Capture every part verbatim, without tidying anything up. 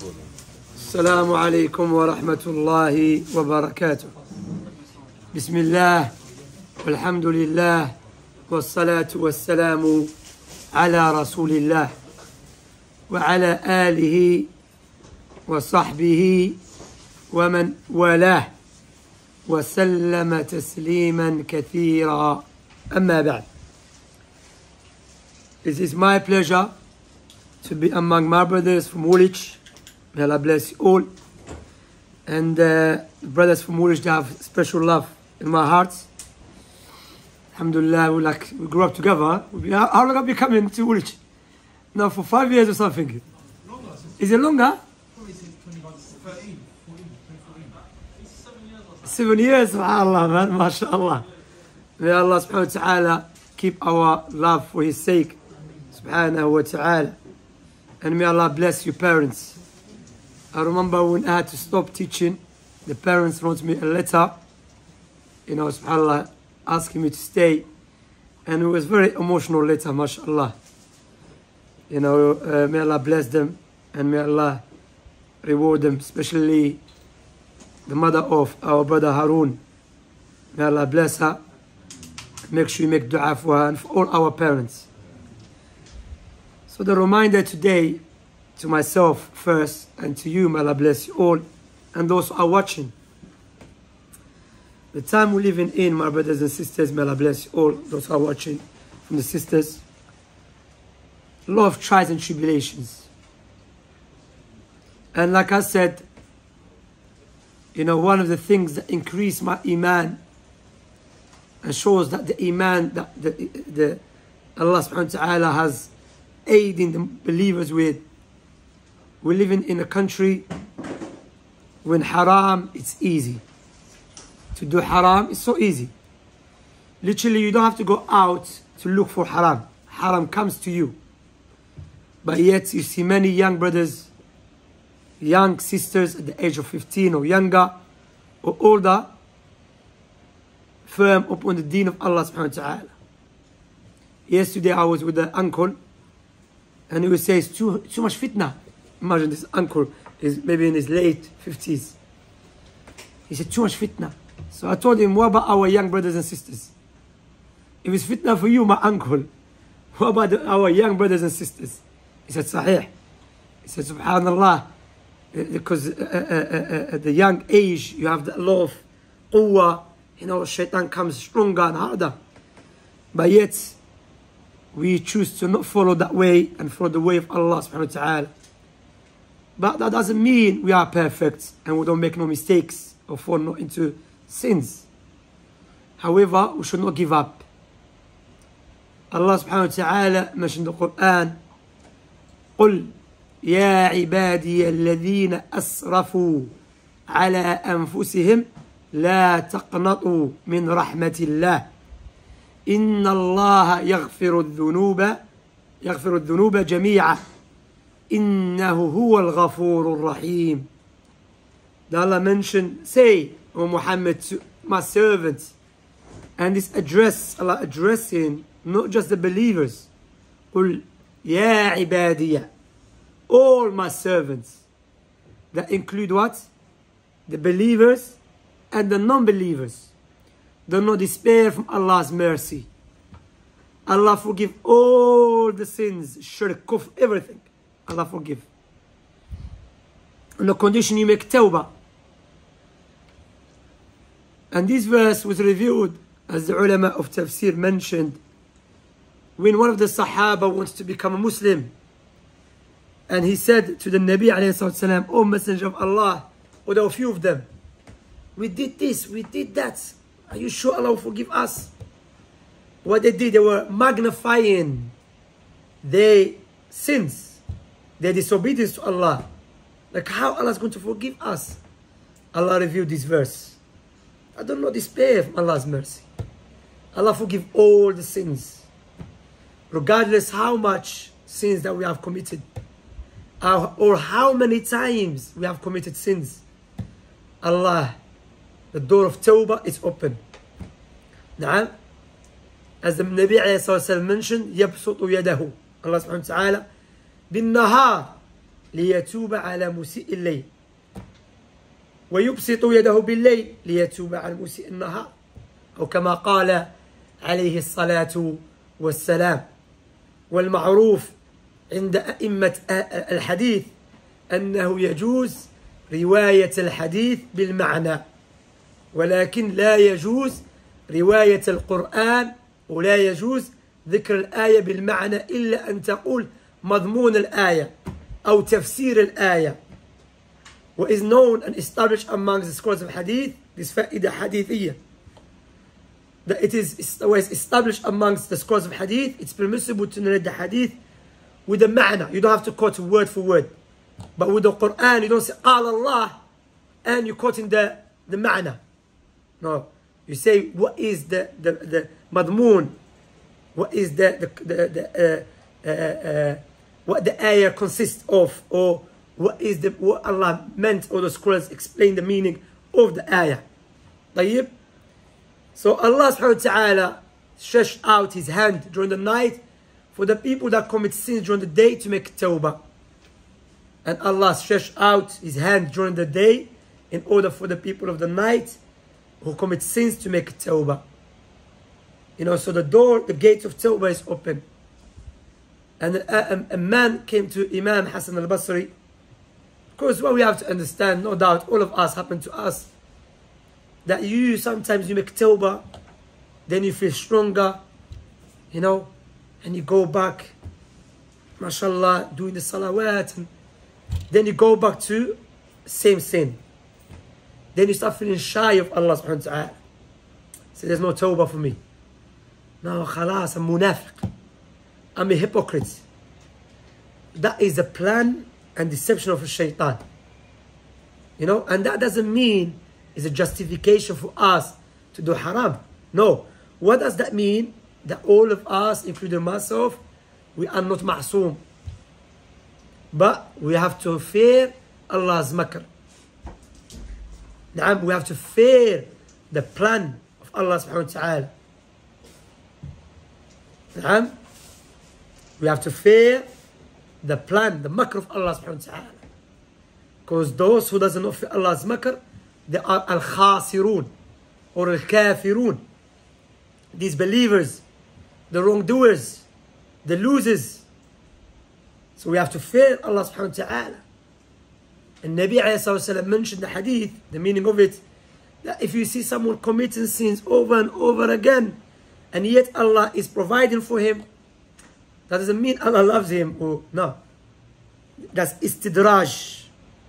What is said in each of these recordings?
السلام عليكم ورحمة الله وبركاته. بسم الله والحمد لله والصلاة والسلام على رسول الله وعلى آله وصحبه ومن والاه وسلم تسليما كثيرا. أما بعد. It is my pleasure to be among my brothers from Woolwich. May Allah bless you all. And uh, brothers from Woolwich, they have special love in my heart. Alhamdulillah, we, like, we grew up together. How, how long have you come into Woolwich? Now for five years or something. Longer. Is it longer? Seven years, subhanAllah, man, mashallah. May Allah subhanahu wa ta'ala keep our love for His sake, subhanahu wa ta'ala. And may Allah bless your parents. I remember when I had to stop teaching, the parents wrote me a letter, you know, subhanAllah, asking me to stay. And it was a very emotional letter, mashallah. You know, uh, may Allah bless them and may Allah reward them, especially the mother of our brother Harun. May Allah bless her. Make sure you make dua for her and for all our parents. So the reminder today to myself first and to you, may Allah bless you all, and those who are watching. The time we're living in, my brothers and sisters, may Allah bless you all, those who are watching from the sisters. A lot of trials and tribulations. And like I said, you know, one of the things that increase my iman and shows that the iman that the, the Allah subhanahu wa ta'ala has aiding the believers with. We're living in a country when haram, it's easy. To do haram is so easy. Literally, you don't have to go out to look for haram. Haram comes to you. But yet, you see many young brothers, young sisters at the age of fifteen or younger or older, firm upon the deen of Allah subhanahu wa ta'ala. Yesterday, I was with the uncle, and he would say, it's too, too much fitna. Imagine this uncle is maybe in his late fifties. He said, too much fitna. So I told him, what about our young brothers and sisters? If it's fitna for you, my uncle, what about the, our young brothers and sisters? He said, Sahih. He said, subhanallah, because uh, uh, uh, at the young age, you have the law of quwwah, you know, shaitan comes stronger and harder. But yet, we choose to not follow that way and follow the way of Allah subhanahu wa ta'ala. But that doesn't mean we are perfect and we don't make no mistakes or fall not into sins. However, we should not give up. Allah subhanahu wa ta'ala mentioned in the Quran, قُلْ يَا عِبَادِيَ الَّذِينَ أَسْرَفُوا عَلَىٰ أَنفُسِهِمْ لَا تَقْنَطُوا مِنْ رَحْمَةِ اللَّهِ إِنَّ اللَّهَ يَغْفِرُ الذُّنُوبَ يَغْفِرُ الذُّنُوبَ جَمِيعًا إِنَّهُ هُوَ الْغَفُورُ الرَّحِيمُ. Allah mentioned, say, O Muhammad, to my servants, and this address, Allah addressing not just the believers. قُلْ يَا عِبَادِيَ, all my servants. That include what? The believers and the non-believers. Do not despair from Allah's mercy. Allah forgive all the sins, shirk, kufr, everything. Allah forgive. On the condition you make tawbah. And this verse was revealed, as the ulama of tafsir mentioned, when one of the Sahaba wants to become a Muslim. And he said to the Nabi alayhi salam, O Messenger of Allah, or there were a few of them, we did this, we did that. Are you sure Allah will forgive us? What they did, they were magnifying their sins, their disobedience to Allah. Like how Allah is going to forgive us? Allah revealed this verse. I don't know despair from Allah's mercy. Allah forgive all the sins, regardless how much sins that we have committed, or how many times we have committed sins. Allah, the door of tawbah is open. Na'am. As the Nabi alayhi mentioned, يَبْسُطُ يَدَهُ. Allah subhanahu wa ta'ala, bin nahar, ليتوب على مسيء الليل ويبسط يده بالليل ليتوب على مسيء النهار أو كما قال عليه الصلاة والسلام. والمعروف عند أئمة الحديث أنه يجوز رواية الحديث بالمعنى، ولكن لا يجوز رواية القرآن ولا يجوز ذكر الآية بالمعنى إلا أن تقول مضمون الآية أو تفسير الآية. What is known and established amongst the scholars of hadith, this فائدة حديثية, that it is established amongst the scholars of hadith, it's permissible to narrate the hadith with the ma'na. You don't have to quote word for word. But with the Quran, you don't say قال Allah and you quote in the, the ma'na. No. You say what is the, the, the madmoon, what is the, the, the, the uh, uh, uh, what the ayah consists of, or what is the, what Allah meant, or the scholars explain the meaning of the ayah. طيب? So Allah subhanahu wa ta'ala stretched out his hand during the night for the people that commit sins during the day to make tawbah. And Allah stretched out his hand during the day in order for the people of the night who commit sins to make tawbah. You know, so the door, the gate of tawbah is open. And a, a, a man came to Imam Hassan al-Basri. Of course, what we have to understand, no doubt, all of us happen to us, that you, sometimes you make tawbah, then you feel stronger, you know, and you go back, mashallah, doing the salawat, and then you go back to same sin. Then you start feeling shy of Allah subhanahu wa ta'ala. Say, there's no tawbah for me. No, khalas, I'm munafiq. I'm a hypocrite. That is a plan and deception of a shaitan. You know, and that doesn't mean it's a justification for us to do haram. No. What does that mean? That all of us, including myself, we are not ma'soom. But we have to fear Allah's makr. Naam, we have to fear the plan of Allah subhanahu wa ta'ala. Naam, we have to fear the plan, the makr of Allah subhanahu wa ta'ala. Because those who doesn't know fear Allah's makr, they are al-khasirun or al-kafirun. These believers, the wrongdoers, the losers. So we have to fear Allah subhanahu wa ta'ala. And Nabi alayhi mentioned the hadith, the meaning of it, that if you see someone committing sins over and over again, and yet Allah is providing for him, that doesn't mean Allah loves him. Or, no. That's istidraj.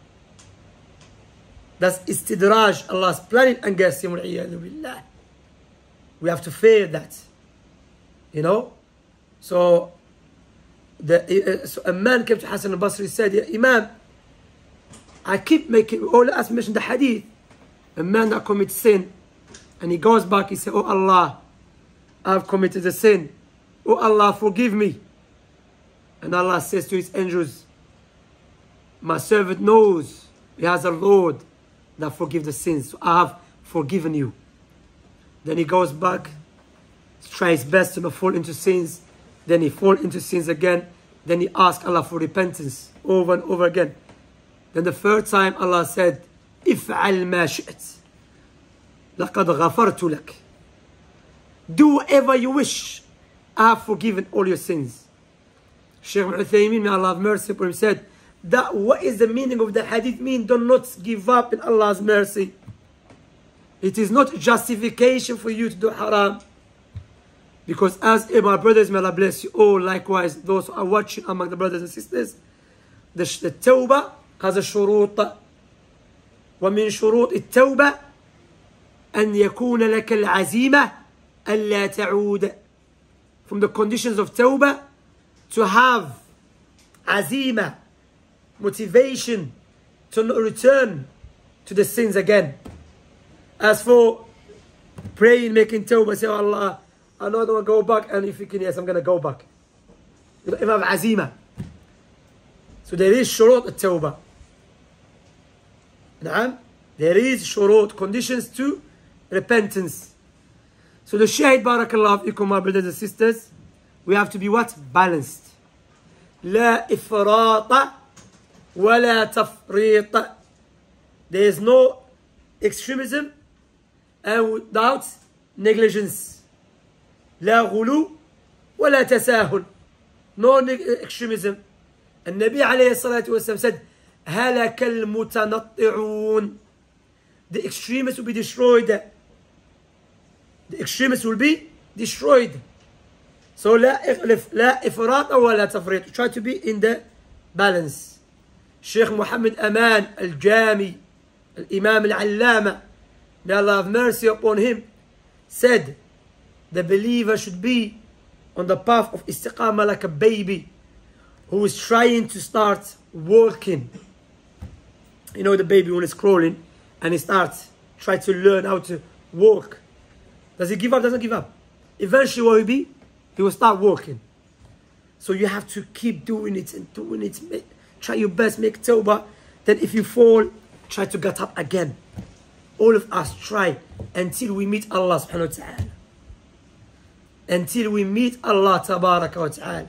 That's istidraj. Allah's planning against him. We have to fear that. You know? So, the, uh, so a man came to Hassan al-Basri, said, yeah, Imam, I keep making, all us mention the hadith, a man that commits sin, and he goes back, he says, oh Allah, I've committed a sin. Oh Allah, forgive me. And Allah says to his angels, my servant knows he has a Lord that forgives the sins. So I have forgiven you. Then he goes back, tries his best to not fall into sins. Then he falls into sins again. Then he asks Allah for repentance over and over again. Then the third time Allah said, افعل ما شئت لقد غفرت لك. Do whatever you wish. I have forgiven all your sins. Shaykh Uthaymin, may Allah have mercy upon him, said that what is the meaning of the hadith mean? Do not give up in Allah's mercy. It is not justification for you to do haram. Because as my brothers, may Allah bless you all, likewise those who are watching among the brothers and sisters, the, the tawbah has a shurut. ومن شروط التوبة أن يكون لك العزيمة ألا تعود. From the conditions of tawbah, to have azima, motivation to not return to the sins again. As for praying, making tawbah, say, oh Allah, I know I don't want to go back, and if you can, yes, I'm going to go back. You don't even have azima. So there is shurut at-tawbah. Naam? There is shurut, conditions to repentance. So the shahid, barakallahu fikum, my brothers and sisters, we have to be what? Balanced. لا إفراط ولا تفريط. There is no extremism and without negligence. لا غلو ولا تساهل. No extremism. النبي عليه الصلاة والسلام said هلك المتنطعون. The extremists will be destroyed. The extremists will be destroyed. So لا لا إفراط ولا تفريط. Try to be in the balance. Sheikh Muhammad Aman al-Jami, Imām al-Allama, may Allah have mercy upon him, said the believer should be on the path of istiqamah like a baby who is trying to start walking. You know the baby when it's crawling and he starts try to learn how to walk. Does he give up? Doesn't give up. Eventually what will be? He will start walking. So you have to keep doing it and doing it. Try your best, make tawbah. Then if you fall, try to get up again. All of us try until we meet Allah subhanahu wa ta'ala. Until we meet Allah tabaraka wa ta'ala.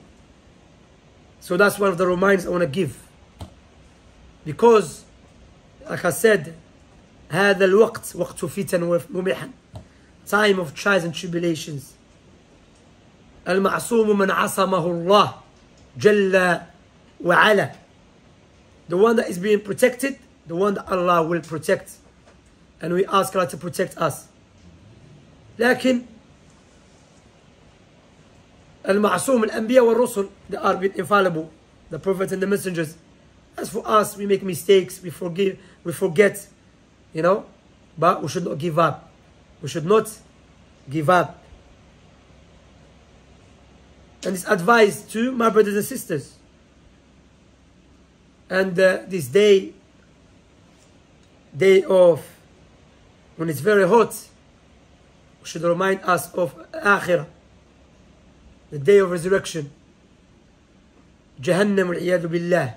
So that's one of the reminders I want to give. Because, like I said, هذا الوقت وقت فتن ومحن. Time of trials and tribulations. المعصوم من عصمه الله جل وعلا. The one that is being protected, the one that Allah will protect. And we ask Allah to protect us. لكن المعصوم الأنبياء والرسل, they are infallible, the prophets and the messengers. As for us, we make mistakes, we forgive, we forget, you know, but we should not give up. We should not give up. And it's advised to my brothers and sisters. And uh, this day, day of, when it's very hot, we should remind us of Akhirah, the day of resurrection. Jahannam wal-iyadhu billah.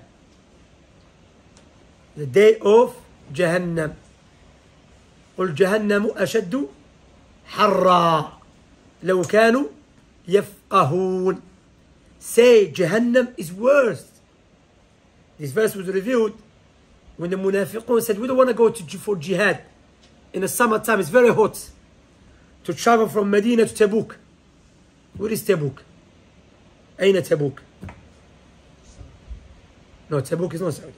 The day of Jahannam. قل جهنم أشد حرا لو كانوا يفقهون. Say Jahannam is worse. This verse was revealed when the munafiqun said, we don't want to go to for jihad in the summertime. It's very hot to travel from Medina to Tabuk. Where is Tabuk? أين Tabuk? No, Tabuk is not Saudi.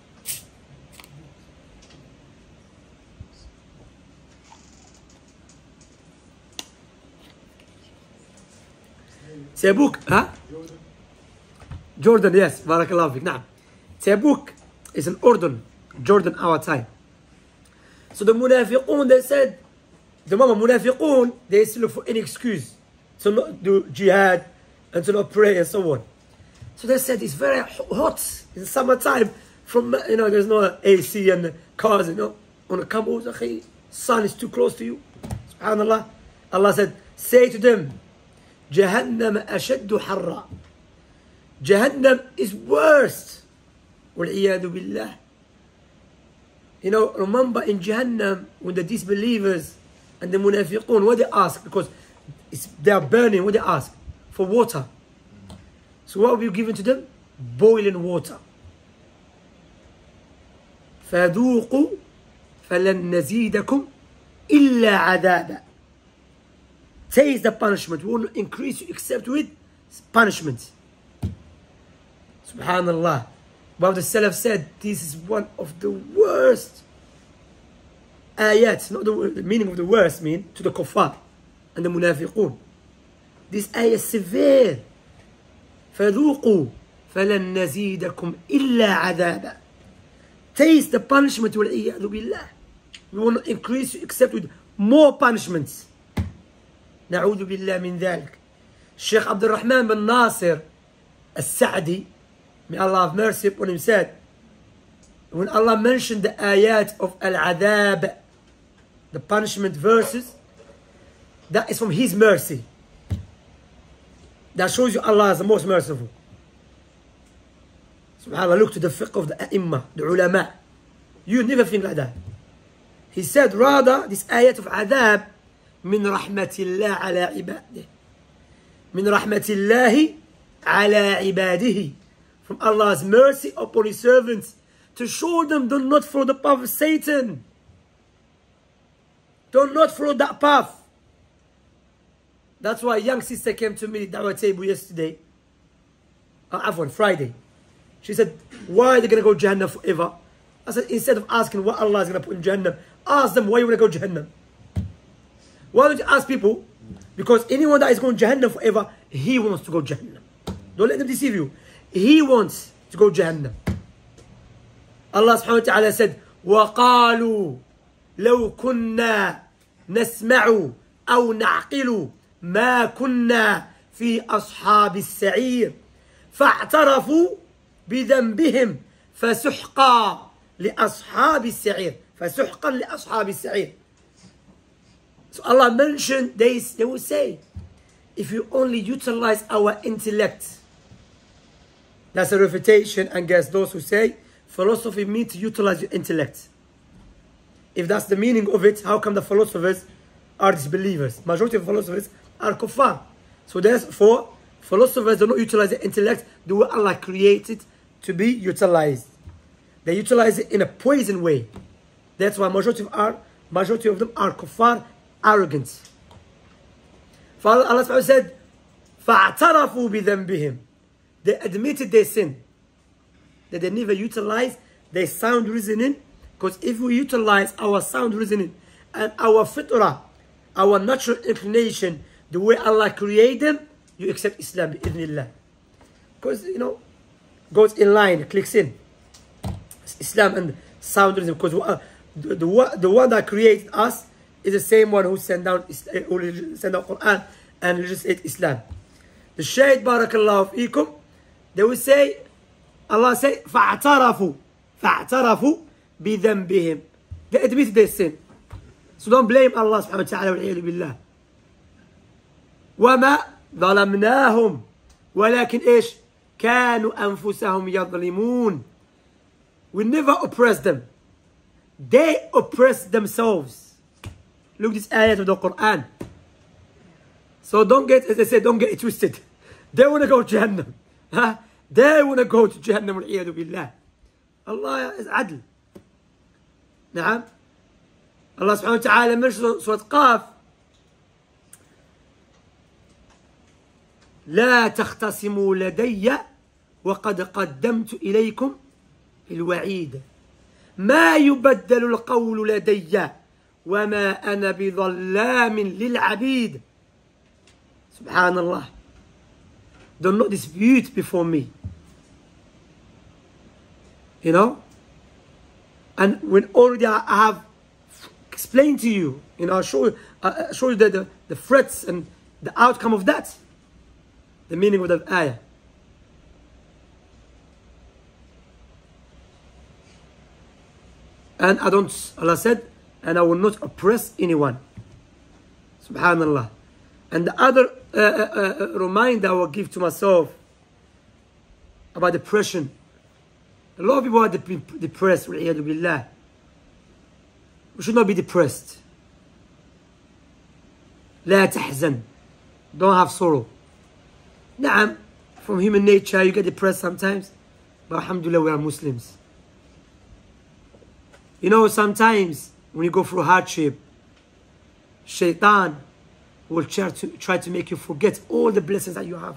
Tabuk, huh? Jordan. Jordan, yes. Barakallahu fik. Naam. Tabuk is an Urdun. Jordan, our time. So the munafiqun, they said, the mama munafiqun, they used to look for any excuse to not do jihad and to not pray and so on. So they said it's very hot in summertime. From, you know, there's no A C and cars, you know. On the come, sun is too close to you. Subhanallah. Allah said, say to them, Jahannam ashaddu harra. Jahannam is worst. Wal-iyadu billah. You know, remember in Jahannam, when the disbelievers and the munafiqun, what they ask, because it's, they are burning, what they ask? For water. So what will be given to them? Boiling water. فَذُوقُوا فَلَنْ نَزِيدَكُمْ إِلَّا عَذَابًا. Taste the punishment. We will not increase you except with punishment. Subhanallah. But the Salaf said this is one of the worst ayat. Not the, the meaning of the worst mean to the kuffar and the munafiqun. This ayah is severe. فَذُوقُوا فَلَنْ نَزِيدَكُمْ إِلَّا عَذَابًا. Taste the punishment. وَالْعِيَاذُ بِاللَّهِ. We will not increase you except with more punishments. نعوذ بالله من ذلك. Sheikh Abdul Rahman bin Nasir al-Sa'di, may Allah have mercy upon him, said, when Allah mentioned the ayat of al-adhab, the punishment verses, that is from His mercy. That shows you Allah is the most merciful. SubhanAllah, look to the fiqh of the ai*immah, the ulama. You never think like that. He said, rather, this ayat of adhab, من رحمة الله على عباده من رحمة الله على عباده from Allah's mercy upon His servants, to show them, do not follow the path of Satan. Do not follow that path. That's why a young sister came to me at Dawah table yesterday, uh, after Friday. She said, why are they going to go Jahannam forever? I said, instead of asking what Allah is going to put in Jahannam, ask them why you want to go Jahannam. Why don't you ask people? Because anyone that is going Jahannam forever, he wants to go Jahannam. Don't let them deceive you. He wants to go Jahannam. Allah subhanahu wa ta'ala said, وَقَالُوا لَوْ كُنَّا نَسْمَعُ أَوْ نَعْقِلُ مَا كُنَّا فِي أَصْحَابِ السَّعِيرِ فَاعْتَرَفُوا بِذَنبِهِمْ فَسُحْقًا لِأَصْحَابِ السَّعِيرِ فَسُحْقًا لِأَصْحَابِ السَّعِيرِ. So Allah mentioned, they, they will say, if you only utilize our intellect. That's a refutation against those who say, philosophy means to utilize your intellect. If that's the meaning of it, how come the philosophers are disbelievers? Majority of philosophers are kuffar. So therefore, philosophers do not utilize the intellect the way Allah created to be utilized. They utilize it in a poison way. That's why majority of, our, majority of them are kuffar, arrogant. For Allah said, فَاعْتَرَفُوا بِذَنْبِهِمْ. They admitted their sin. That they never utilize their sound reasoning. Because if we utilize our sound reasoning and our fitrah, our natural inclination, the way Allah created them, you accept Islam bi'idhnillah. Because, you know, goes in line, clicks in. Islam and sound reasoning. Because uh, the, the, the one that created us is the same one who sent down, who sent down Quran and legislate Islam. The Shaykh Barakallahu Fikum, they will say, Allah say, فَاعْتَرَفُوا فَاعْتَرَفُوا بِذَنْبِهِمْ. They admit their sin. So don't blame Allah subhanahu wa ta'ala وَالْعِيَذُ بِاللَّهِ. وَمَا ظَلَمْنَاهُمْ وَلَكِنْ إِيش كَانُوا أَنفُسَهُمْ يَظْلِمُونَ. We never oppress them. They oppress themselves. Look at this ayat of the Quran. So don't get, as I said, don't get it twisted. They want to go to Jahannam. Huh? They want to go to Jahannam. وَالْعِيَذُ بِاللَّهِ. Allah is adl. نعم. Allah subhanahu wa ta'ala mentions Surah Qaf. لا تختصموا لدي وقد قدمت إليكم الوعيد ما يبدل القول لدي وما أنا بظلام للعبيد. Subhanallah. Do not dispute before me. You know? And when already I have explained to you, you know, I show you, I show you the, the, the threats and the outcome of that. The meaning of that ayah. And I don't, Allah said, and I will not oppress anyone. Subhanallah. And the other uh, uh, uh, reminder I will give to myself about depression. A lot of people are de depressed. We should not be depressed. لا تحزن. Don't have sorrow. نعم, from human nature you get depressed sometimes. But alhamdulillah, we are Muslims. You know, sometimes when you go through hardship, shaitan will try to, try to make you forget all the blessings that you have.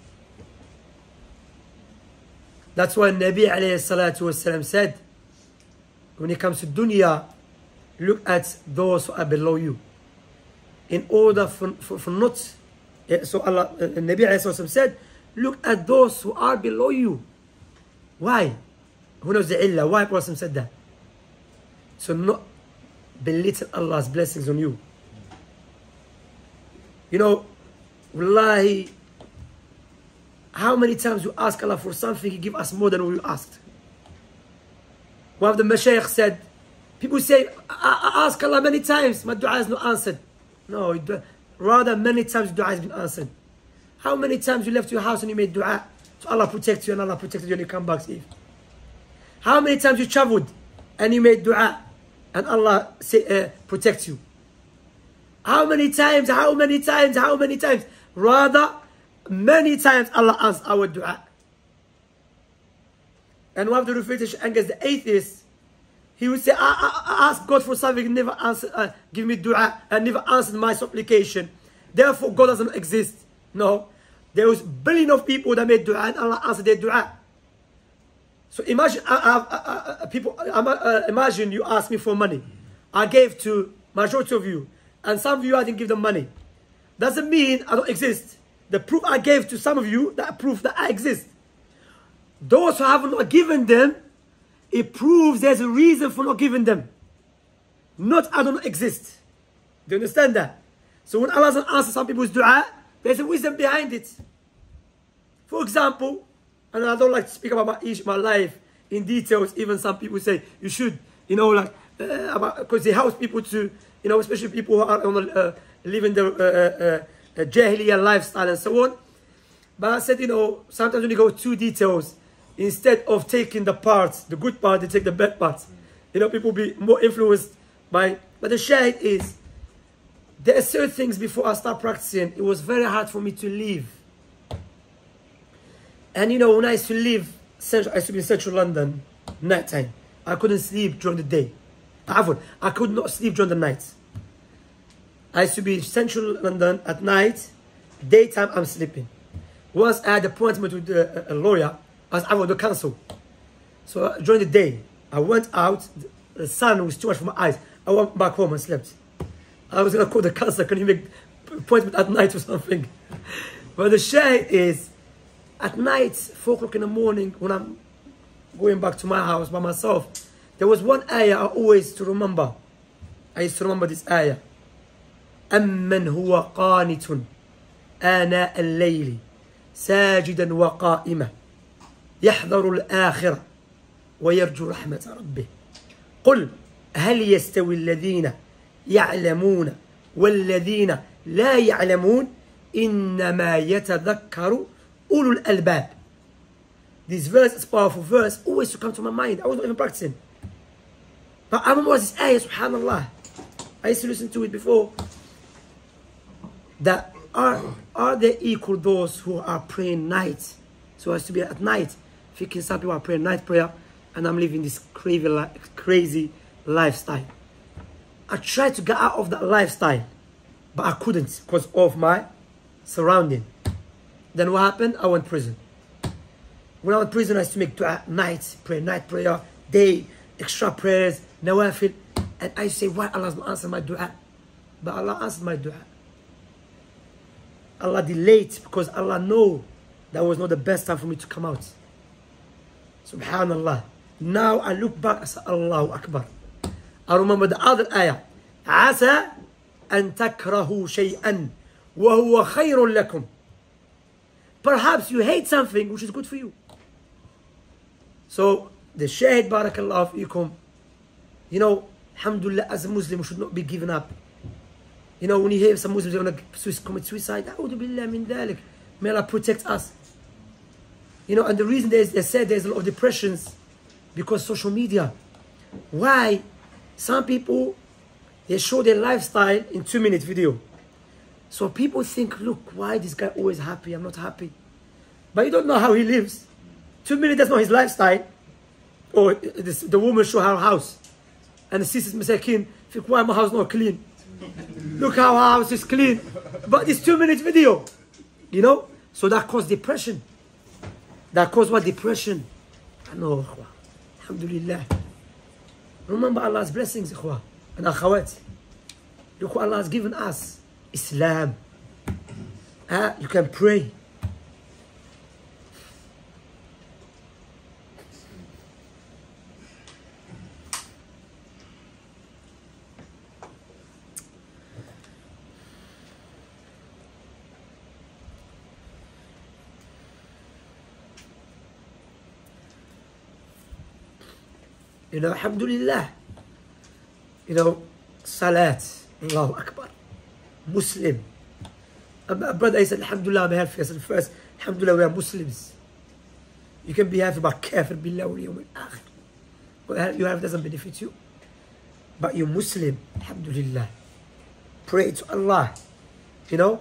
That's why Nabi alayhi salatu wasalam said, when it comes to dunya, look at those who are below you. In order for, for, for not, so Allah, uh, Nabi alayhi salatu wasalam said, look at those who are below you. Why? Who knows the illah? Why Prophet said that? So not belittle Allah's blessings on you. You know, wallahi, how many times you ask Allah for something, He give us more than we asked. One of the Mashaykh said, people say, I, I ask Allah many times, my dua is not answered. No, rather many times dua has been answered. How many times you left your house and you made dua, so Allah protects you and Allah protected you and you come back safe? How many times you traveled and you made dua and Allah say, uh, protects you? How many times, how many times, how many times? Rather, many times Allah answers our dua. And one of the refutation against the atheists, he would say, I, I, I asked God for something, never answered, uh, give me dua, and never answered my supplication. Therefore, God doesn't exist. No. There was billion of people that made dua, and Allah answered their dua. So imagine, uh, uh, uh, people, uh, uh, imagine you ask me for money. I gave to majority of you, and some of you I didn't give them money. Doesn't mean I don't exist. The proof I gave to some of you, that proof that I exist. Those who have not given them, it proves there's a reason for not giving them. Not I don't exist. Do you understand that? So when Allah doesn't answer some people's dua, there's a wisdom behind it. For example, and I don't like to speak about my, my life in details, even some people say you should, you know, like, because uh, they help people to, you know, especially people who are on, uh, living the uh, uh, uh, Jahiliyyah lifestyle and so on. But I said, you know, sometimes when you go too details, instead of taking the parts, the good part, they take the bad parts. You know, people be more influenced by, but the shahid is, there are certain things before I start practicing, it was very hard for me to leave. And you know, when I used to live, I used to be in central London, night time, I couldn't sleep during the day. I could not sleep during the night. I used to be in central London at night, daytime I'm sleeping. Once I had an appointment with a, a lawyer, I was out of the council. So uh, during the day, I went out, the sun was too much for my eyes. I went back home and slept. I was going to call the council, can you make an appointment at night or something? But the shahid is, at night, four o'clock in the morning, when I'm going back to my house by myself, there was one ayah I always to remember. I used to remember this ayah. أَمَّنْ هُوَ قَانِتٌ آنَاءَ اللَّيْلِ سَاجِدًا وَقَائِمًا يَحْذَرُ الْآخِرَةَ وَيَرْجُو رَحْمَةَ رَبِّهِ قُلْ هَلْ يَسْتَوِي الَّذِينَ يَعْلَمُونَ وَالَّذِينَ لَا يَعْلَمُونَ إِنَّمَا يَتَذَكَّرُ أُولُو الْأَلْبَابِ. This verse is a powerful verse, always to come to my mind. I was not even practicing. But I remember this ayah, subhanallah. I used to listen to it before. That are, are they equal those who are praying night? So I used to be at night, thinking some people are praying night prayer, and I'm living this crazy, crazy lifestyle. I tried to get out of that lifestyle, but I couldn't because of my surrounding. Then what happened? I went to prison. When I was in prison, I used to make dua at night, pray night prayer, day, extra prayers, nawafil. And I used to say, why Allah doesn't answer my dua? But Allah answered my dua. Allah delayed because Allah know that was not the best time for me to come out. Subhanallah. Now I look back, I say, Allahu Akbar. I remember the other ayah. عَسَى أَن تَكْرَهُوا شَيْئًا وَهُوَ خَيْرٌ لَكُمْ. Perhaps you hate something which is good for you. So, the shahid, barakallahu fiikum, you know, alhamdulillah, as a Muslim, we should not be given up. You know, when you hear some Muslims are going to commit suicide, A'udhu billah min dhalik. May Allah protect us. You know, and the reason they, they said there's a lot of depressions because social media. Why? Some people, they show their lifestyle in two minute video. So people think, look, why this guy always happy? I'm not happy. But you don't know how he lives. Two minutes, that's not his lifestyle. Or this, the woman show her house. And the sisters masakin think, why my house not clean? Look how our house is clean. But it's two minutes video. You know? So that caused depression. That caused what? Depression. I know, ikhwa. Alhamdulillah. Remember Allah's blessings, ikhwa. And akhawat. Look what Allah has given us. Islam. Uh, you can pray. You know, alhamdulillah. You know, salat. Allahu Akbar. Muslim. A brother, I said, alhamdulillah, I'm happy. I said, first, alhamdulillah, we are Muslims. You can be happy about kafir billah wal yawm al-akhir. What you have doesn't benefit you. But you're Muslim, alhamdulillah. Pray to Allah. You know,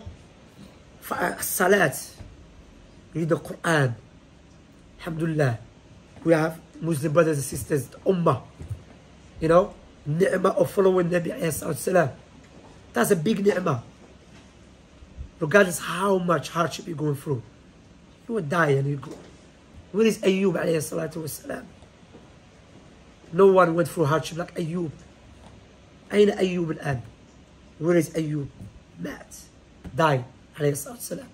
salat. Read the Quran. Alhamdulillah. We have Muslim brothers and sisters, the Ummah, you know, ni'mah of following Nabi alayhi salam. That's a big ni'mah. Regardless how much hardship you're going through, you will die and you go. Where is Ayyub alayhi salatu wasalam? No one went through hardship like Ayyub. أين أيوب الآن? Where is Ayyub? مات. Died عليه الصلاة والسلام.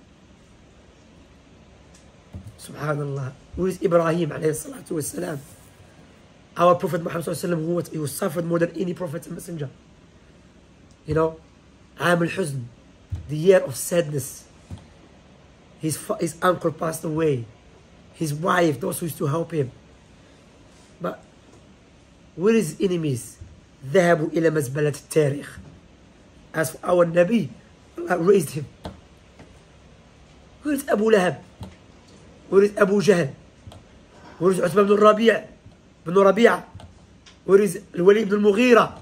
Subhanallah. Where is Ibrahim عليه الصلاة والسلام? Our Prophet Muhammad صلى الله عليه وسلم, who, who suffered more than any prophet and messenger. You know, عام الحزن, the year of sadness. His, his uncle passed away. His wife, those who used to help him. But where is his enemies? ذهبوا إلى مزبلة التاريخ. As for our Nabi, Allah raised him. Where is Abu Lahab? Where is Abu Jahl? Where is Uthman ibn Rabi'a? ibn Rabi'a? Where is Al-Walid ibn al-Mughira?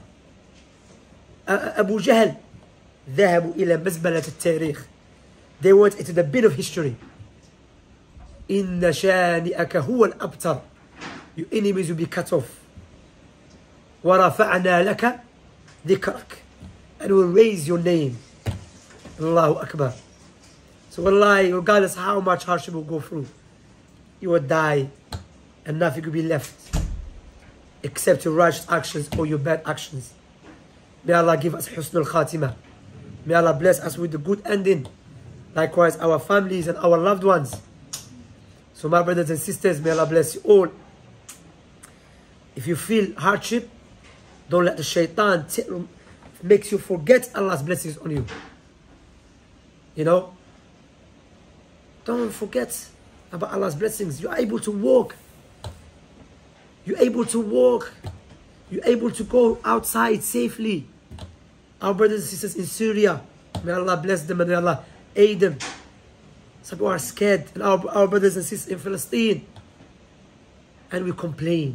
Abu Jahl. ذهبوا إلى مزبلة التاريخ. They went into the bin of history. إن شانئك هو الأبتر. Your enemies will be cut off. وَرَفَعْنَا لَكَ ذِكْرَكَ, and will raise your name. Allahu Akbar. So wallahi, regardless how much hardship will go through, you will die and nothing will be left except your righteous actions or your bad actions. May Allah give us husnul khatimah. May Allah bless us with the good ending. Likewise our families and our loved ones. So my brothers and sisters, may Allah bless you all. If you feel hardship, don't let the shaitan makes you forget Allah's blessings on you. You know, don't forget about Allah's blessings. You're able to walk. You're able to walk. You're able to go outside safely. Our brothers and sisters in Syria, may Allah bless them and may Allah aid them. Some people are scared. And our, our brothers and sisters in Palestine, and we complain.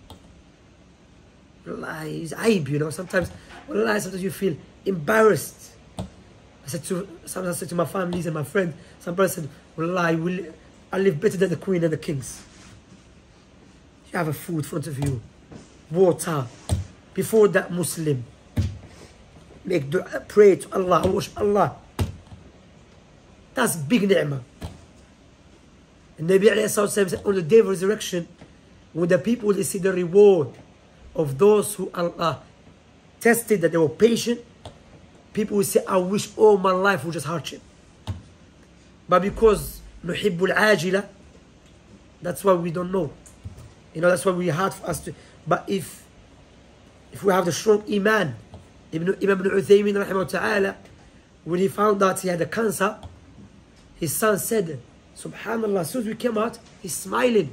Wallahi, it's aib, you know. Sometimes, wallahi, sometimes you feel embarrassed. I said to, sometimes I said to my families and my friends, some brothers said, wallahi, will, I live better than the queen and the kings. You have a food in front of you, water. Before that, Muslim, make dua, pray to Allah, worship Allah. That's big ni'mah. And Nabi alayhi salatu said, on the day of resurrection, when the people will see the reward of those who Allah tested, that they were patient, people will say, I wish all my life was just hardship. But because nuhibbul ajila, that's why we don't know. You know, that's why we hard for us to. But if if we have the strong iman, Ibn, Imam ibn Uthaymin rahimahullah ta'ala, when he found out he had a cancer, his son said, subhanallah, as soon as we came out, he's smiling.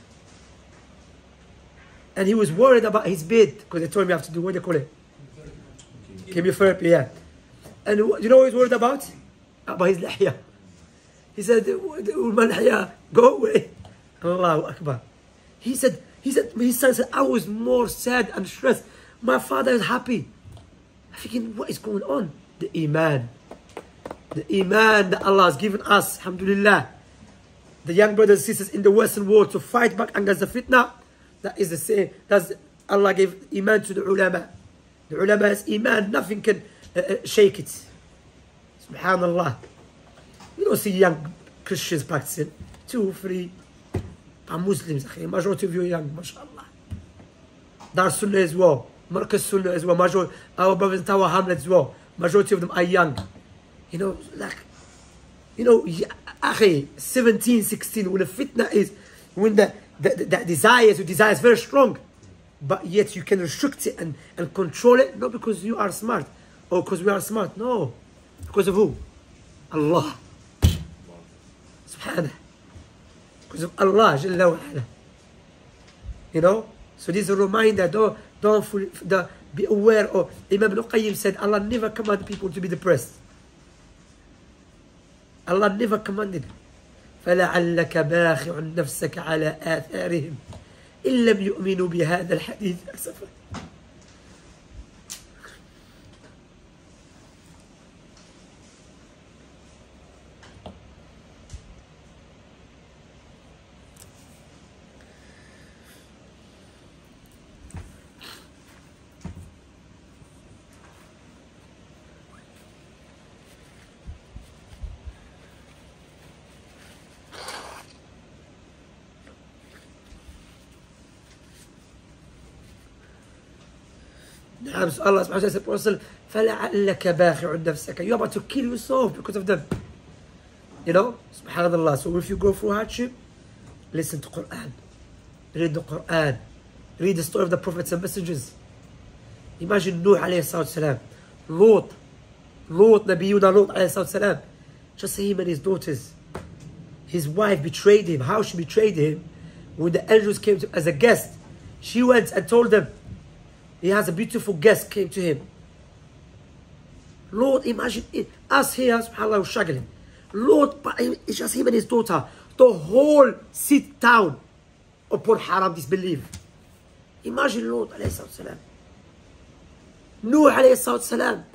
And he was worried about his bed, because they told him you have to do, what do they call it? Chemotherapy, yeah. And you know what he's worried about? About his lihya. He said, my lihya, go away. Allahu Akbar. He said, he said, his son said, I was more sad and stressed. My father is happy. I'm thinking, what is going on? The iman. The iman that Allah has given us, alhamdulillah. The young brothers and sisters in the Western world to fight back against the fitna. That is the same. That's Allah gave iman to the ulama. The ulama has iman. Nothing can uh, uh, shake it. Subhanallah. You don't see young Christians practicing. Two, three. Are Muslims. Majority of you are young. MashaAllah. DaarusSunnah as well. Marcus Sunnah as well. Majority, our brothers in Tower Hamlet as well. Majority of them are young. You know, like, you know, akhi, seventeen, sixteen, when the fitna is, when the That, that desires, your desire is very strong, but yet you can restrict it and, and control it, not because you are smart or because we are smart, no, because of who? Allah subhanahu, because of Allah Jalla wa ala. You know, so this is a reminder. Don't don't the, be aware of. Imam Ibn Qayyim said Allah never commanded people to be depressed. Allah never commanded. فلعلك باخع نفسك على آثارهم إن لم يؤمنوا بهذا الحديث أسفا. Allah subhanahu wa ta'ala said, Prophet, فَلَعَلَّكَ بَاخِعُ نَفْسَكَ. You're about to kill yourself because of them. You know, subhanallah. So if you go through hardship, listen to Quran. Read the Quran. Read the story of the prophets and messengers. Imagine Nuh alayhi salam, Lot, Lot, Nabiyuna Lot alayhi salam. Just him and his daughters. His wife betrayed him. How she betrayed him? When the angels came to as a guest, she went and told them, he has a beautiful guest came to him. Lord, imagine it. Us here, subhanAllah, we're struggling. Lord, but it's just him and his daughter. The whole sit down upon haram disbelief. Imagine Lord alayhi salam. Nuh alayhi salam.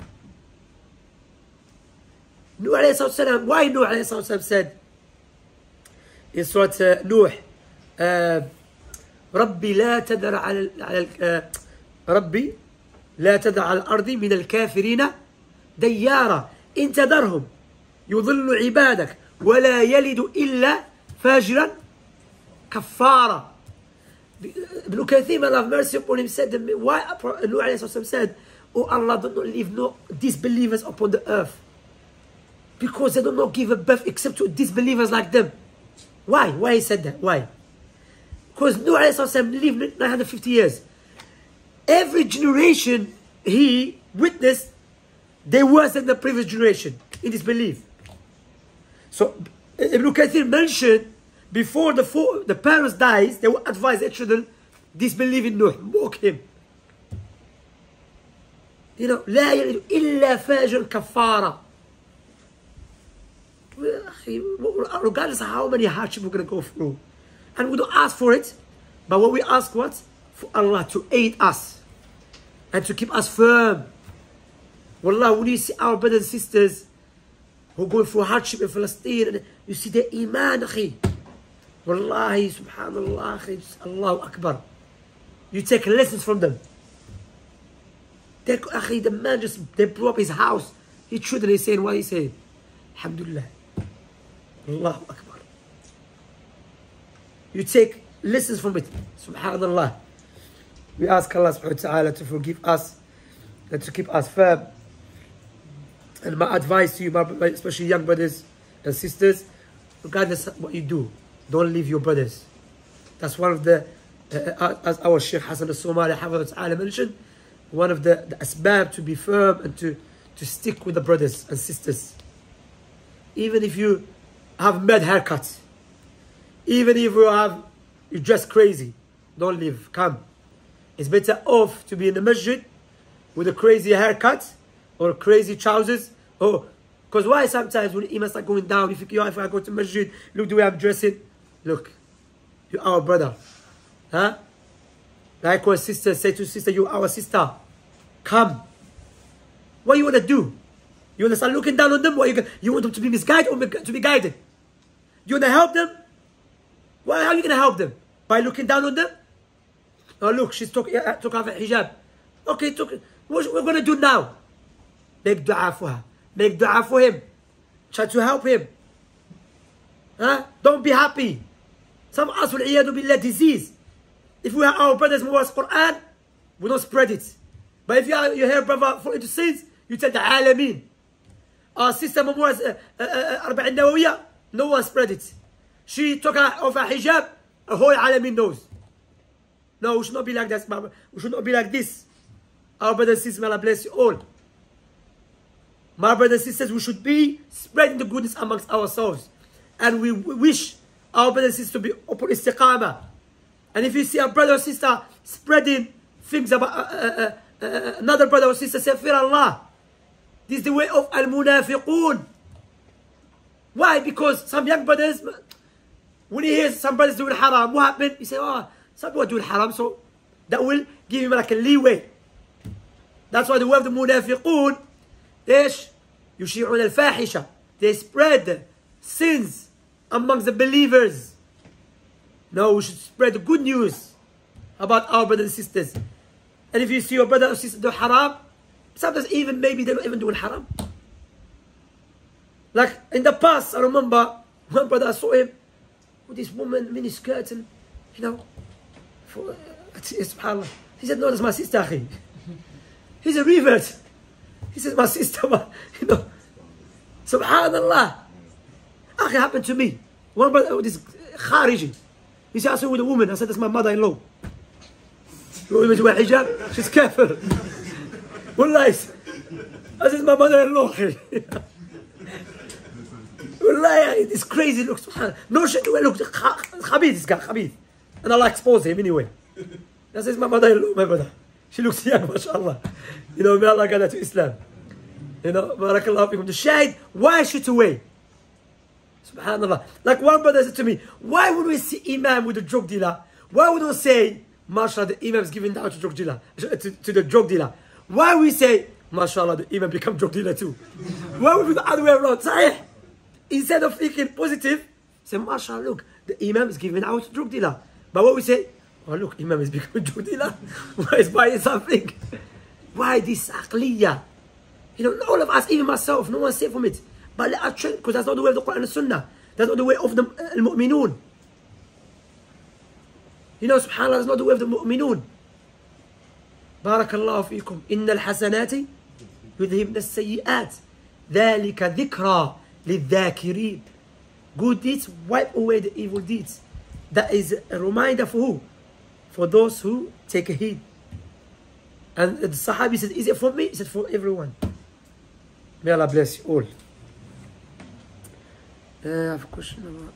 Nuh alayhi salam. Why Nuh alayhi salam said in Surah uh, Nuh, uh, ربي لا تذر على على ربي لا تذر على الأرض من الكافرين ديارا إن تذرهم يضل عبادك ولا يلد إلا فاجرا كفارا. Ibn Kathir, may Allah have mercy upon him, said, why Nuh alayhi salam said, oh Allah, do not leave no disbelievers upon the earth, because they do not give a birth except to disbelievers like them. Why? Why he said that? Why? Because Nuh alayhi salam lived nine hundred fifty years. Every generation he witnessed, they worse than the previous generation in disbelief. So Ibn Kathir mentioned, before the four, the parents dies, they will advise their children disbelieve in Nuh, mock him. You know, لا يلد إلا فاجر كفارة. Regardless of how many hardships we're going to go through, and we don't ask for it, but what we ask, what? For Allah to aid us and to keep us firm. Wallah, when you see our brothers and sisters who are going through hardship in Palestine, and you see their iman, akhi. Wallahi, subhanallah, akhi, Allahu Akbar. You take lessons from them. They, akhi, the man just, they blew up his house. He children, he's saying, what he's saying? Alhamdulillah. Allahu Akbar. You take lessons from it. Subhanallah. We ask Allah subhanahu wa ta'ala to forgive us and to keep us firm. And my advice to you, especially young brothers and sisters, regardless of what you do, don't leave your brothers. That's one of the, uh, as our Shaykh Hassan al-Somali Hafidhahullah ta'ala mentioned, one of the, the asbab to be firm and to, to stick with the brothers and sisters. Even if you have mad haircuts, even if you have, you dress crazy, don't leave, come. It's better off to be in the masjid with a crazy haircut or crazy trousers. Oh, because why sometimes when imams are going down, you think, yo, if I go to masjid, look the way I'm dressing. Look, you're our brother. Huh? Like our sister, say to sister, you're our sister. Come. What you want to do? You want to start looking down on them? What you, you want them to be misguided or to be guided? You want to help them? Well, how are you going to help them? By looking down on them? Oh, look, she's took, uh, took off her hijab. Okay, took, what we're going to do now? Make dua for her. Make dua for him. Try to help him. Huh? Don't be happy. Some of us will billah disease. If we have our brothers who was Quran, we don't spread it. But if you, are, you hear brother fall into sins, you tell the Alameen. Our sister Mamua's Arba'in Nawawiyah, no one spread it. She took off her hijab, a whole Alameen knows. No, we should not be like that, Mama. We should not be like this. Our brothers and sisters, may Allah bless you all. My brothers and sisters, we should be spreading the goodness amongst ourselves. And we wish our brothers and sisters to be upon istiqamah. And if you see a brother or sister spreading things about uh, uh, uh, another brother or sister, say, fear Allah. This is the way of al-munafiqun. Why? Because some young brothers, when he hears some brothers doing haram, what happened? He say, oh, some people are doing haram, so that will give him like a leeway. That's why the way of the munafiqun, إيش يشيعون الفاحشة. They spread sins amongst the believers. No, we should spread the good news about our brothers and sisters. And if you see your brother or sister do haram, sometimes even maybe they're not even doing haram. Like in the past, I remember one brother, I saw him with this woman mini skirt and, you know, for, uh, subhanAllah. He said, no, that's my sister. He's a revert. He says, my sister, you know. Subhanallah. It happened to me. One brother, this Khariji. He said, I saw with a woman. I said, that's my mother-in-law. You want me to wear hijab? She's kafir. Wallahi. I said, my mother-in-law. Wallahi, it's crazy. Look, subhanallah. No shit. Look, Khabib, this guy, Khabib. And Allah expose him anyway. That says my mother-in-law, my brother. She looks young, mashallah. You know, may Allah guide her to Islam. You know, barakallahu fikum. The shahid, why shoot away? Subhanallah. Like one brother said to me, why would we see Imam with a drug dealer? Why would we say, mashallah, the Imam is giving down to drug dealer, to, to the drug dealer? Why we say, mashallah, the Imam become drug dealer too? Why would we go the other way around? Sahih. Instead of thinking positive, say, mashallah, look, the Imam is giving out to drug dealer. But what we say, oh look, Imam is becoming drug dealer. Why is buying something? Why this aqliyah? You know, all of us, even myself, no one's safe from it. But let us train, because that's not the way of the Quran and the Sunnah. That's not the way of the uh, al-mu'minun. You know, subhanAllah, that's not the way of the mu'minun. Barakallahu feekum. Inna al-hasanati yudhibna as-sayyi'at. Dhalika dhikra lidhakirin. Good deeds wipe away the evil deeds. That is a reminder for who? For those who take a heed. And the Sahabi said, is it for me? He said, for everyone. May Allah bless you all. Uh, I have a question about...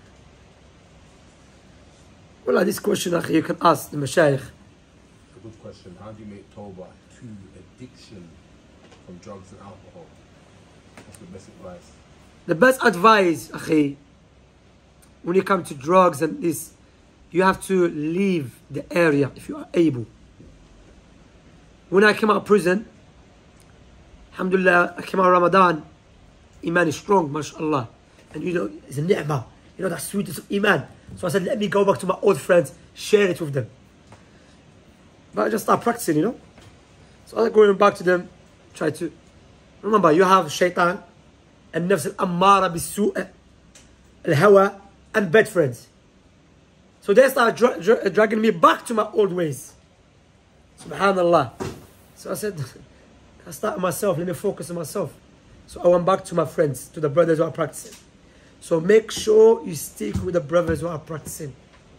Well, this question, akhi, you can ask the mashayikh. A good question. How do you make tawbah to addiction from drugs and alcohol? What's the best advice? The best advice, akhi, when you come to drugs and this, you have to leave the area if you are able. When I came out of prison, alhamdulillah, I came out of Ramadan, Iman is strong, mashallah. And you know, it's a ni'mah. You know, that sweetness of Iman. So I said, let me go back to my old friends, share it with them. But I just start practicing, you know. So I was going back to them, try to... Remember, you have shaitan, and nafs al-ammara bis-su' al-hawa, and bad friends. So they start dra dra dragging me back to my old ways. Subhanallah. So I said, I start myself, let me focus on myself. So I went back to my friends, to the brothers who are practicing. So make sure you stick with the brothers who are practicing.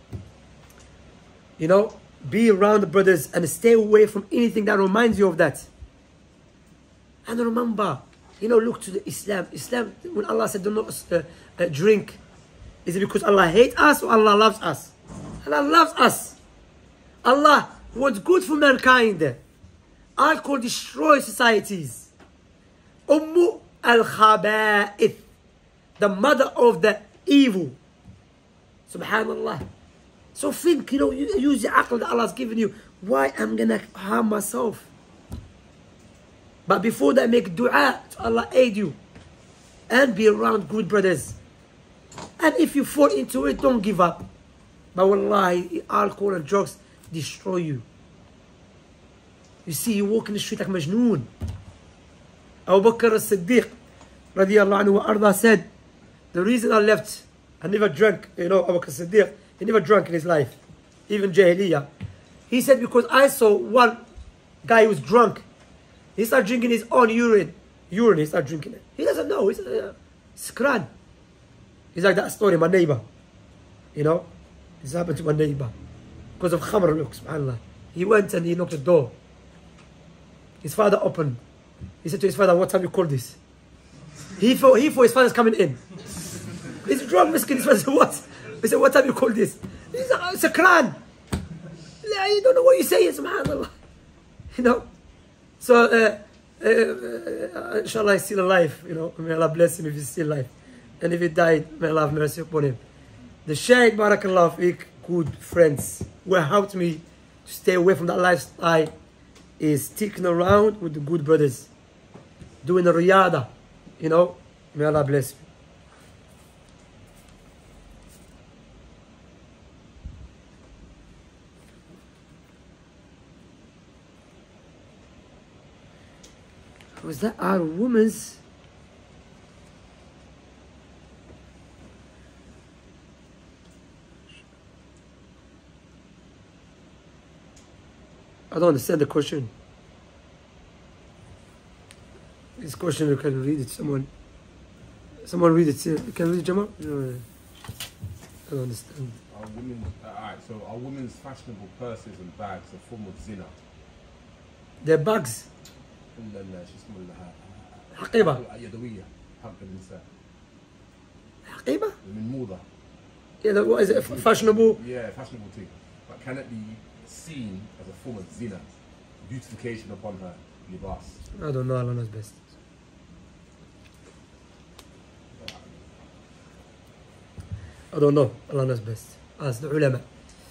You know, be around the brothers and stay away from anything that reminds you of that. And remember, you know, look to the Islam. Islam, when Allah said do not uh, uh, drink, is it because Allah hates us or Allah loves us? Allah loves us. Allah wants good for mankind. Alcohol destroys societies. Ummu al-khaba'ith, the mother of the evil. Subhanallah. So think, you know, use the aql that Allah has given you. Why am I going to harm myself? But before that, make dua to Allah aid you. And be around good brothers. And if you fall into it, don't give up. But wallahi, alcohol and drugs destroy you. You see, you walk in the street like Majnoon. Abu Bakr as-Siddiq, radiyallahu anhu wa arda, said, the reason I left, I never drank, you know, Abu Bakr as-Siddiq, he never drank in his life, even Jahiliyyah. He said, because I saw one guy who was drunk. He started drinking his own urine. Urine, he started drinking it. He doesn't know, he's a skran. He's like that story, my neighbor. You know, this happened to my neighbor. Because of khamr, look, subhanAllah. He went and he knocked the door. His father opened. He said to his father, what time you call this? He thought, he thought his father's coming in. He's drunk, miskin. His father said, what? He said, what time you call this? He said, it's a cran. You don't know what you're saying, subhanAllah. You know? So, uh, uh, uh, inshallah, he's still alive. You know, may Allah bless him if he's still alive. And if he died, may Allah have mercy upon him. The Shaykh, barakallahu fiqh, good friends, who helped me to stay away from that lifestyle, is sticking around with the good brothers, doing the riyada, you know. May Allah bless you. Was that our woman's? I don't understand the question. This question, you can read it. Someone, someone read it. You can read it, Jamal? No, I don't understand. Are women, uh, alright, so are women's fashionable purses and bags a form of zina? They're bags. لا لا شو اسمه لها حقيبة. يدوية حق النساء. حقيبة؟ من موضة. Yeah, that what is it? Fashionable. Yeah, fashionable thing. But can it be seen as a form of zina? Beautification upon her libas. I don't know. Allah knows best. I don't know. Allah knows best. Ask the ulama.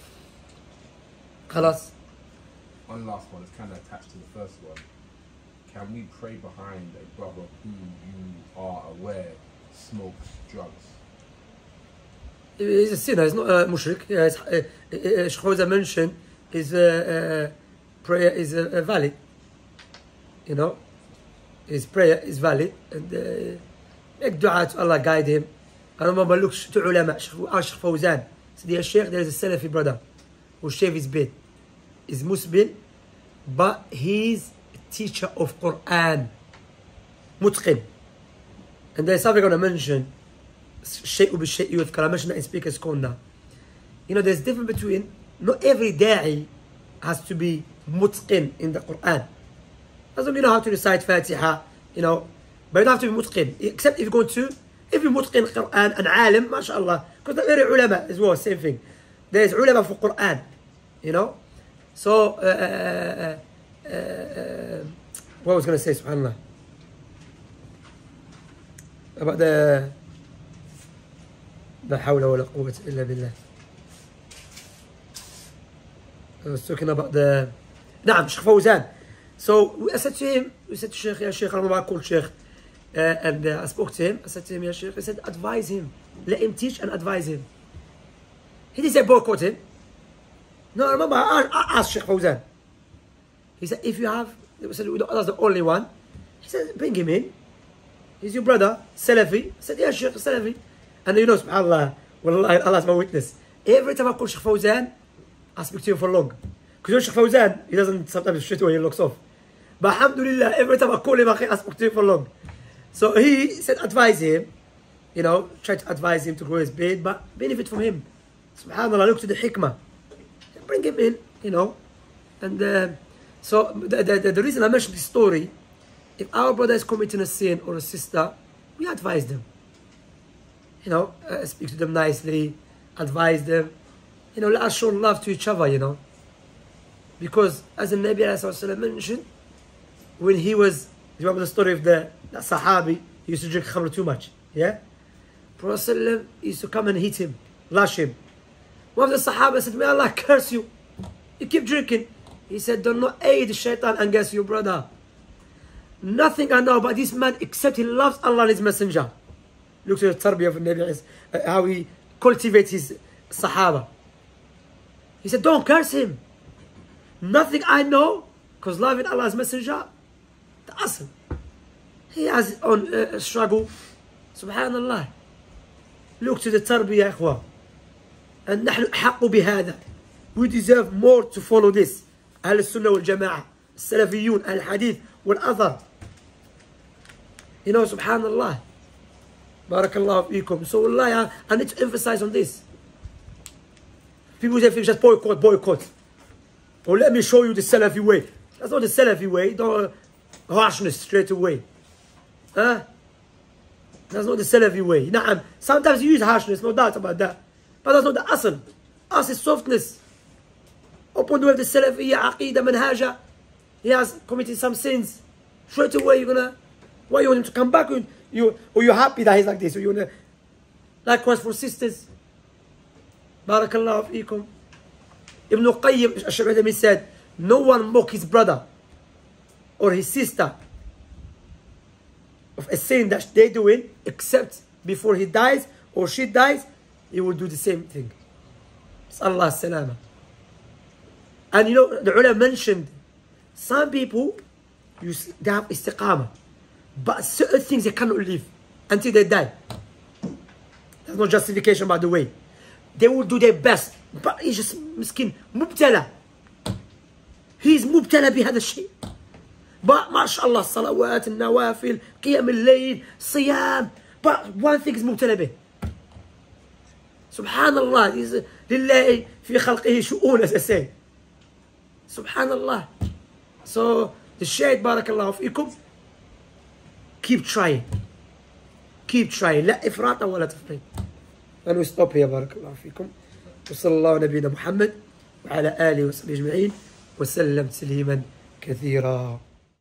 خلاص. One last one is kind of attached to the first one. Can we pray behind a brother who you are aware smokes drugs? He's a sinner. He's not a mushrik. Yeah, Sheikh Fawzan mentioned his uh, uh, prayer is uh, valid. You know, his prayer is valid, and uh, make dua to Allah, guide him. I remember look to ulama, Sheikh Fawzan said, "Ya Sheikh, there is a Salafi brother who shave his beard. He's Muslim, but he's a teacher of Quran, mutqin." And there's something I'm going to mention. شيء بالشيء يذكر. I mentioned that in Speaker's Corner. You know, there's difference between, not every da'i has to be mutqin in the Quran. Doesn't mean you know how to recite Fatiha, you know, but you don't have to be mutqin. Except if you go to, if you mutqin Quran and alim, mashallah, because they're very ulama as well, same thing. There's ulama for Quran, you know. So, uh, uh, uh, uh, what I was going to say, subhanallah, about the لا حول ولا قوة إلا بالله. I was talking about the نعم Sheikh Fawzan. So I said to him, we said to Sheikh, Ya Sheikh, I called Sheikh, uh, and uh, I spoke to him. I said to him, Ya Sheikh, I said, advise him, let him teach and advise him. He didn't say boycott him. No, I remember I, I asked Sheikh Fawzan. He said, if you have, we said, that's the only one. He said, bring him in. He's your brother, Salafi. I said, yeah, Sheikh, Salafi. And you know, subhanAllah, Wallah, Allah's my witness. Every time I call Sheikh Fawzan, I speak to him for long. Because you know Sheikh Fawzan, he doesn't sometimes straight away, he looks off. But alhamdulillah, every time I call him, I speak to him for long. So he said, advise him, you know, try to advise him to grow his beard, but benefit from him. SubhanAllah, look to the hikmah. Bring him in, you know. And uh, so the, the, the reason I mentioned this story, if our brother is committing a sin or a sister, we advise them. You know, uh, speak to them nicely, advise them. You know, let us show love to each other, you know. Because as the Nabi ﷺ mentioned, when he was, you remember the story of the that Sahabi, he used to drink khamr too much, yeah? Prophet ﷺ used to come and hit him, lash him. One of the Sahaba said, may Allah curse you. You keep drinking. He said, do not aid the shaitan against your brother. Nothing I know about this man except he loves Allah and his messenger. Look to the tarbiyah of the Nabi, uh, how he cultivates his Sahaba. He said, don't curse him. Nothing I know, because loving Allah's messenger, the asl. He has his own uh, struggle. Subhanallah. Look to the tarbiyah, ikhwa. And نحن أحق بهذا. We deserve more to follow this. أهل السنة والجماعة, السلفيون, أهل الحديث والأثر. You know, subhanallah. Barakallahu fiikum. So Allah, I need to emphasize on this. People say just boycott, boycott. Or let me show you the Salafi way. That's not the Salafi way. Don't harshness straight away. Huh? That's not the Salafi way. Nah, sometimes you use harshness, no doubt about that. But that's not the asl. Asl is softness. Upon the way of the Salafiyya, Aqidah, Manhaja, he has committed some sins. Straight away you're gonna, why you want him to come back? You, or you're happy that he's like this. Or you wanna, likewise for sisters. Barakallahu fiikum. Ibn Qayyim Ash-Shawhidami said, no one mock his brother or his sister of a sin that they doing, except before he dies or she dies, he will do the same thing. Sallallahu salama. And you know, the ulama mentioned, some people, you, they have istiqamah, but certain things they cannot live until they die. There's no justification, by the way. They will do their best, but he's just miskin, mubtala. He's mubtala بهذا الشيء. But mashallah, salawat, nawafil, qiyam al-layl, siyam. But one thing is mubtala. Subhanallah, lillahi fi khalqihi shu'un, as I say. Subhanallah. So, the shade, barakallahu fikum, keep trying. Keep trying. لا إفراط ولا تفريط. And we stop here, barakallahu fikum. وصلى الله نبينا محمد وعلى آله وصحبه أجمعين وسلم تسليما كثيرا.